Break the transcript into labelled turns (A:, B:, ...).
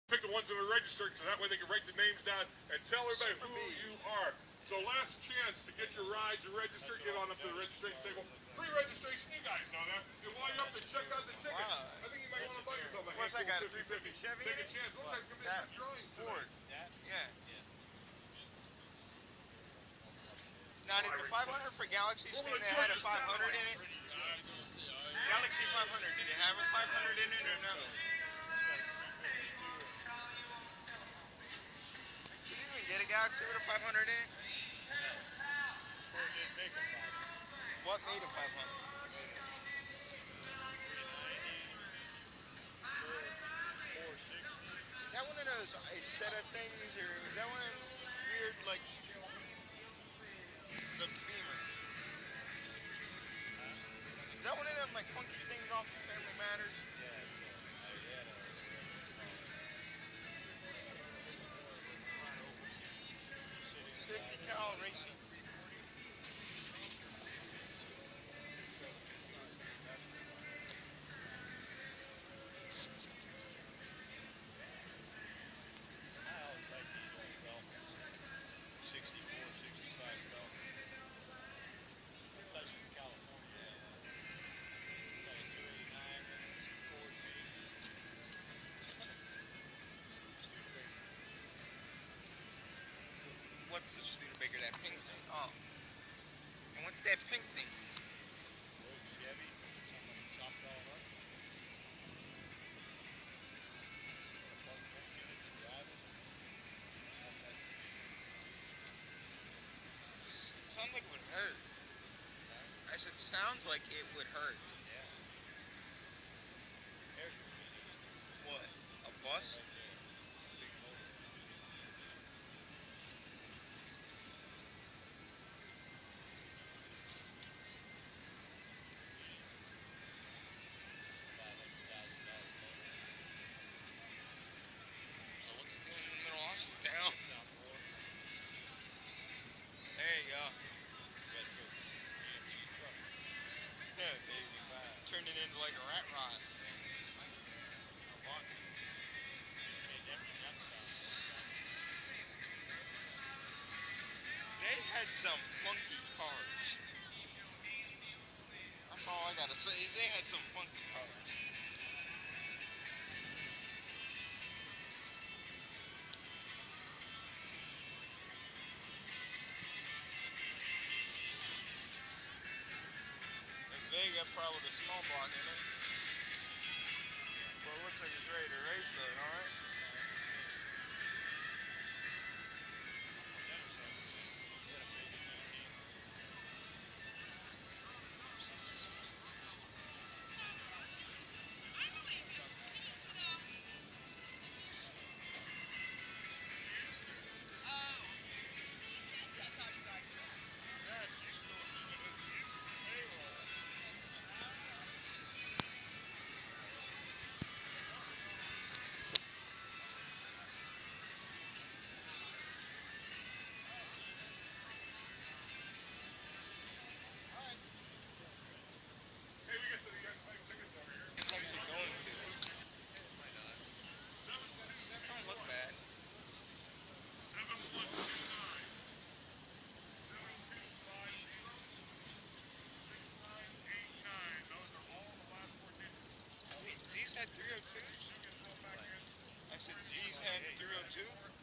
A: Pick the ones that are registered so that way they can write the names down and tell everybody who you are. So last chance to get your rides registered. Get on up to the registration table. Free registration, you guys know that. And while you're up there, check out the tickets. I think you might want to buy yourself a
B: What's that got, a 350 Chevy?
A: Take a chance. Looks like it's going to be a good drawing
B: Ford.
A: Yeah.
B: Now, did the 500 for Galaxy stand that had a 500 in it? Galaxy 500, did it have a 500 in it or no? Get a Galaxy with a 500 in it? What made a 500? Is that one of those a set of things, or is that one of those weird, like, the Beamer? Is that one of them, like, funky things off of Family Matters? 50 cal racing. What's the Studebaker, that pink thing? Oh. And what's that pink thing?
C: Old Chevy, something chopped all up.
B: Sounds like it would hurt. I said, sounds like it would hurt.
C: Yeah.
B: What? A bus? Down. There you go. Yeah, they turned it into like a rat rod. They had some funky cars. That's all I gotta say is they had some funky cars. They got probably the small block in it. Well, it looks like it's ready to race though, alright? Don't look bad.
A: 7129. 6989. Those are all the last four digits.
B: Wait, Z's had 302? I said Z's had 302?